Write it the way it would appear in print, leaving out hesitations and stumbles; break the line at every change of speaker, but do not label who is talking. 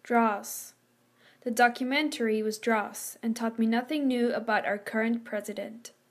DROSS. The documentary was DROSS and taught me nothing new about our current president.